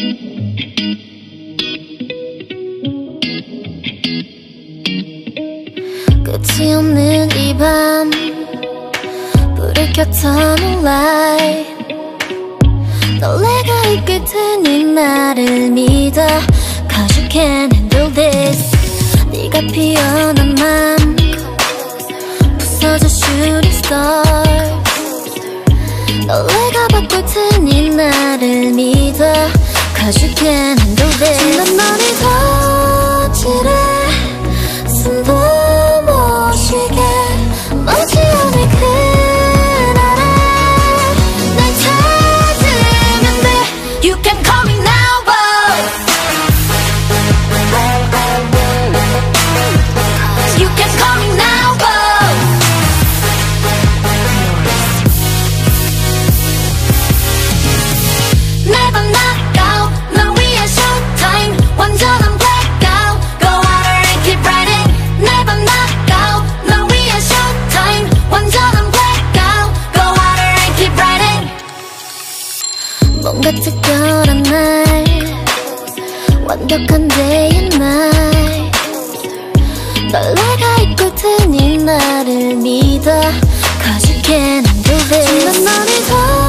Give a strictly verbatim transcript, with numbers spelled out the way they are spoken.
끝이 없는 이 밤 불을 켜서 moonlight 널 내가 이끌 테니 나를 믿어 Cause you can't handle this 네가 피어난 맘 부서져 shooting star 널 내가 바꿀 테니 나를 믿어 Cause you can't handle this 난 너를 더 칠해 숨도 못 쉬게 머지 않을 그날에 날 찾으면 돼 You can call me now boy You can call me now boy Never knock out 널 위한 showtime 완전한 blackout Go out and keep riding Never knock out 널 위한 showtime 완전한 blackout Go out and keep riding 뭔가 특별한 날 완벽한 day and night 널 내가 이끌 테니 나를 믿어 Cause you can't handle this 난 너를 더